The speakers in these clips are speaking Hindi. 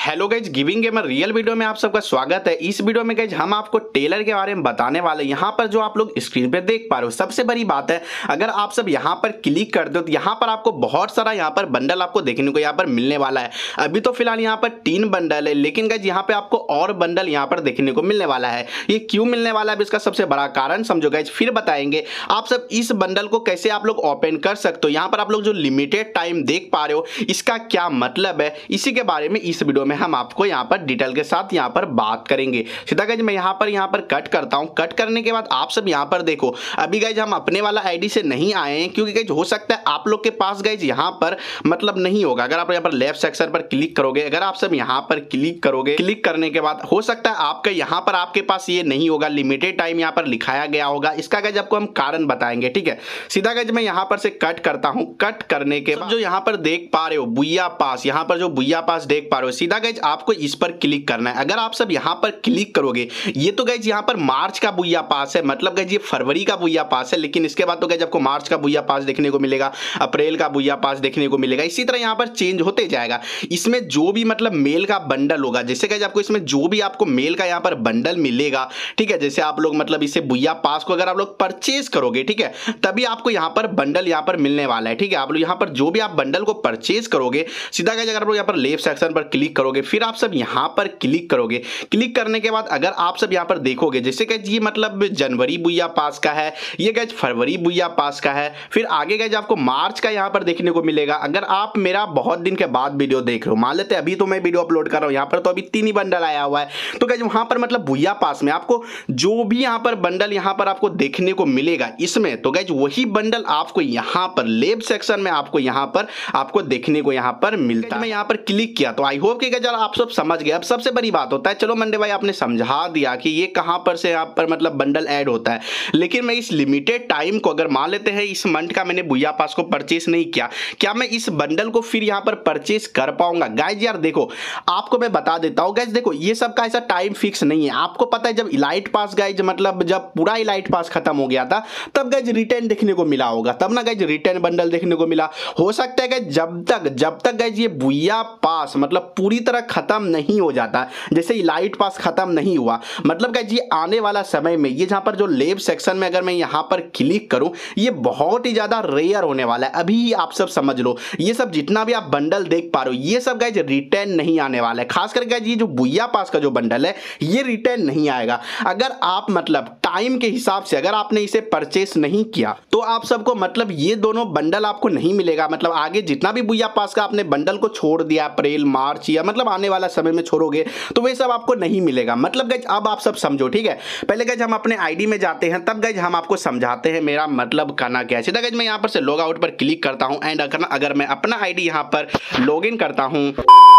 Hello guys, giving gamer real video में आप सबका स्वागत है। इस वीडियो में गाइज हम आपको टेलर के बारे में बताने वाले। यहाँ पर जो आप लोग स्क्रीन पे देख पा रहे हो, सबसे बड़ी बात है अगर आप सब यहाँ पर क्लिक कर दो तो यहाँ पर आपको बहुत सारा यहाँ पर बंडल आपको देखने को यहाँ पर मिलने वाला है। अभी तो फिलहाल यहाँ पर 3 बंडल है, लेकिन गाइज यहाँ पे आपको और बंडल यहाँ पर देखने को मिलने वाला है। ये क्यों मिलने वाला है, इसका सबसे बड़ा कारण समझो गाइज, फिर बताएंगे। आप सब इस बंडल को कैसे आप लोग ओपन कर सकते हो। यहाँ पर आप लोग जो लिमिटेड टाइम देख पा रहे हो, इसका क्या मतलब है, इसी के बारे में इस वीडियो में हम आपको यहाँ पर डिटेल के साथ यहाँ पर बात करेंगे। सीधा गाइज मैं यहाँ पर कट करता हूँ। कट करने के बाद आप सब यहाँ पर देखो, अभी गाइज हम अपने वाला आईडी से नहीं आए हैं, क्योंकि गाइज हो सकता है आप लोग के पास गाइज यहाँ पर मतलब नहीं होगा। अगर आप यहाँ पर लेफ्ट सेक्शन पर क्लिक करोगे, अगर आप सब यहाँ पर क्लिक करोगे, क्लिक करने के बाद हो सकता है आपका यहाँ पर आपके पास ये नहीं होगा, लिमिटेड टाइम यहाँ पर लिखाया गया होगा। इसका गाइज आपको हम कारण बताएंगे, ठीक है। सीधा गाइज मैं यहाँ पर से कट करता हूँ। कट करने के बाद जो यहाँ पर देख पा रहे हो बुया पास, यहाँ पर जो बुया पास देख पा रहे हो, सीधा गाइज आपको इस पर क्लिक करना है। अगर आप सब यहाँ पर क्लिक करोगे, ये तो गाइज यहाँ पर मार्च का बुया पास है, मतलब गाइज ये फरवरी का बुया पास है, लेकिन इसके बाद तो गाइज आपको मार्च का बुया पास देखने को मिलेगा, अप्रैल का बुया पास देखने को मिलेगा। इसी तरह यहाँ पर चेंज होते जाएगा। इसमें जो भी मतलब मेल का बंडल होगा, जैसे गाइज आपको इसमें जो भी आपको मेल का यहाँ पर बंडल मिलेगा, ठीक है, जैसे आप लोग मतलब इसे बुया पास को अगर आप लोग परचेज करोगे, ठीक है, तभी आपको यहाँ पर बंडल यहाँ पर मिलने वाला है, ठीक है। आप लोग यहाँ पर जो भी आप बंडल को परचेज करोगे, सीधा गाइज अगर आप लोग यहाँ पर लेफ्ट सेक्शन पर क्लिक करोगे, फिर आप सब यहाँ पर क्लिक करोगे। क्लिक करने के बाद अगर आप सब यहाँ पर देखोगे, जैसे गाइज ये मतलब जनवरी बुया पास का है, ये गाइज फरवरी बुया पास का है, फिर आगे गाइज आपको मार्च का यहाँ पर देखने को मिलेगा। अगर आप मेरा बहुत दिन के बाद वीडियो देख रहे हो, मान लेते अभी तो मैं वीडियो अपलोड कर रहा हूँ, यहाँ पर तो अभी 3 ही बंडल आया हुआ है, तो गाइज वहां पर मतलब बुया पास में आपको जो भी यहाँ पर बंडल यहाँ पर आपको देखने को मिलेगा इसमें, तो गाइज वही बंडल आपको यहाँ पर लेफ्ट सेक्शन में आपको यहाँ पर आपको देखने को यहाँ पर मिलता है। मैं यहाँ पर क्लिक किया, तो आई होप कि गाइज आप सब समझ गए। अब सबसे बड़ी बात होता है, चलो मंडे भाई आपने समझा दिया कि ये कहां पर से यहाँ पर मतलब बंडल ऐड होता है, लेकिन मैं इस लिमिटेड टाइम को अगर मान लेते हैं इस मंथ का मैंने बुया पास को परचेस नहीं किया, क्या मैं इस बंडल को फिर यहाँ पर परचेस कर पाऊंगा? गाइज यार देखो, आपको मैं बता देता हूँ गाइज, देखो ये सब का ऐसा टाइम फिक्स नहीं है। आपको पता है जब इलाइट पास गाइज मतलब जब पूरा इलाइट पास खत्म हो गया था, तब गाइज रिटर्न देखने को मिला होगा, तब ना गाइज रिटर्न बंडल देखने को मिला। हो सकता है गाइज जब तक गाइज ये बुया पास मतलब पूरी तरह खत्म नहीं हो जाता, जैसे इलाइट पास खत्म नहीं हुआ, मतलब गाइज ये आने वाला समय में ये जहां पर जो लेफ्ट सेक्शन में अगर मैं यहां पर क्लिक करूं, ये बहुत ही ज्यादा रेयर होने वाला है। अभी आप सब समझ लो, ये सब जितना भी आप बंडल देख पा रहे हो, ये सब गाइज रिटर्न नहीं आने वाला है। खास करके गाइज ये जो बुया पास का जो बंडल है, ये रिटर्न नहीं आएगा। अगर आप मतलब टाइम के हिसाब से अगर आपने इसे परचेस नहीं किया, तो आप सबको मतलब ये दोनों बंडल आपको नहीं मिलेगा। मतलब आगे जितना भी बुया पास का आपने बंडल को छोड़ दिया, अप्रैल मार्च या मतलब आने वाला समय में छोड़ोगे, तो वे सब आपको नहीं मिलेगा। मतलब गाइज अब आप सब समझो, ठीक है। पहले गाइज हम अपने आईडी में जाते हैं, तब गाइज हम आपको समझाते हैं मेरा मतलब करना क्या है। सीधा गाइज मैं यहाँ पर से लॉग आउट पर क्लिक करता हूँ एंड अगर मैं अपना आईडी यहाँ पर लॉग इन करता हूँ,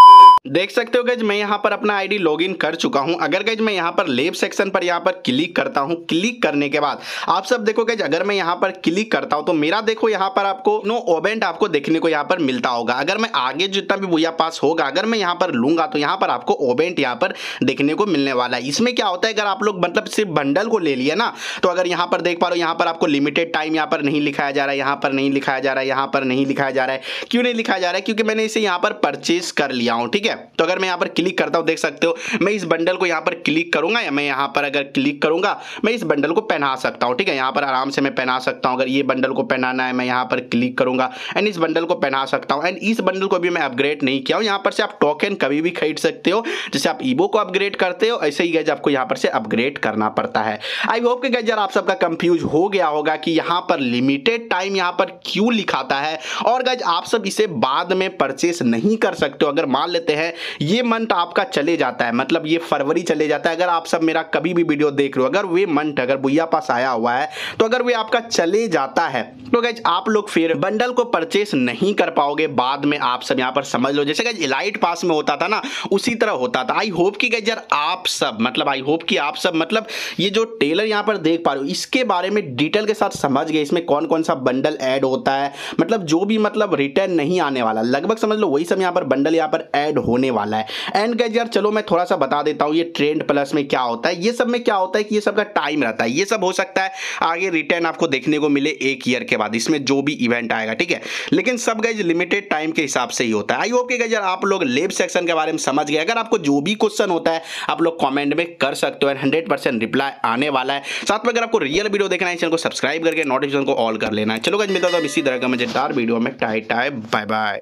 देख सकते हो गाइज मैं यहाँ पर अपना आईडी लॉगिन कर चुका हूँ। अगर गाइज मैं यहाँ पर लेफ्ट सेक्शन पर यहाँ पर क्लिक करता हूँ, क्लिक करने के बाद आप सब देखो गाइज, अगर मैं यहाँ पर क्लिक करता हूँ तो मेरा देखो यहाँ पर आपको नो ओवेंट आपको देखने को यहाँ पर मिलता होगा। अगर मैं आगे जितना भी बुया पास होगा अगर मैं यहाँ पर लूंगा, तो यहाँ पर आपको ओवेंट यहाँ पर देखने को मिलने वाला है। इसमें क्या होता है, अगर आप लोग मतलब सिर्फ बंडल को ले लिया ना, तो अगर यहाँ पर देख पा रहे हो, यहाँ पर आपको लिमिटेड टाइम यहाँ पर नहीं लिखाया जा रहा है, यहाँ पर नहीं लिखाया जा रहा है, यहाँ पर नहीं लिखाया जा रहा है। क्यों नहीं लिखाया जा रहा है? क्योंकि मैंने इसे यहाँ पर परचेस कर लिया हूँ, ठीक है। तो अगर मैं यहाँ पर क्लिक करता हूं, देख सकते हो मैं इस बंडल को यहाँ पर क्लिक करूंगा, या मैं यहाँ पर अगर क्लिक करूंगा मैं इस बंडल को पहना सकता हूं, ठीक है। यहाँ पर आराम से मैं पहना सकता हूं। अगर ये बंडल को पहनाना है, मैं यहाँ पर क्लिक करूंगा एंड इस बंडल को पहना सकता हूं। एंड इस बंडल को भी मैं अपग्रेड नहीं किया हूं। यहाँ पर से आप टोकन कभी भी खरीद सकते हो, जैसे आप ईबो को अपग्रेड करते हो, ऐसे ही गाइज आपको यहाँ पर से अपग्रेड करना पड़ता है। आई होप कि गाइज यार आप सबका कंफ्यूज हो गया होगा कि यहाँ पर लिमिटेड टाइम यहाँ पर क्यों लिखाता है, और गाइज आप सब इसे बाद में परचेस नहीं कर सकते हो। अगर मान लेते हैं ये मंथ आपका चले जाता है, मतलब ये फरवरी चले जाता है, अगर आप सब मेरा कभी भी वीडियो देख रहे हो, अगर वे मंथ अगर बुया पास आया हुआ है, तो अगर वे आपका चले जाता है, तो गाइज आप लोग फिर बंडल को परचेस नहीं कर पाओगे बाद में। आप सब यहाँ पर समझ लो, जैसे गाइज इलाइट पास में होता था ना, उसी तरह होता था। आई होप कि गाइज यार आप सब मतलब आई होप कि आप सब मतलब ये जो टेलर यहाँ पर देख पा रहे हो, इसके बारे में डिटेल के साथ समझ गए, इसमें कौन कौन सा बंडल ऐड होता है, मतलब जो भी मतलब रिटर्न नहीं आने वाला, लगभग समझ लो वही सब यहाँ पर बंडल यहाँ पर ऐड होने वाला है। एंड गाइस यार चलो मैं थोड़ा सा बता देता हूँ ये ट्रेंड प्लस में क्या होता है। ये सब में क्या होता है कि ये सब का टाइम रहता है, ये सब हो सकता है आगे रिटर्न आपको देखने को मिले 1 ईयर के बाद, इसमें जो भी इवेंट आएगा, ठीक है। लेकिन सब गाइस लिमिटेड टाइम के हिसाब से ही होता है। आई होप कि गाइस यार आप लोग लेब सेक्शन के बारे में समझ गए। अगर आपको जो भी क्वेश्चन होता है आप लोग कमेंट में कर सकते हो, 100% रिप्लाई आने वाला है। साथ में अगर आपको रियल वीडियो देखना है चैनल को सब्सक्राइब करके नोटिफिकेशन को ऑल कर लेना है। चलो गाइस मिलता हूं इसी तरह का मजेदार वीडियो में। Tata bye bye.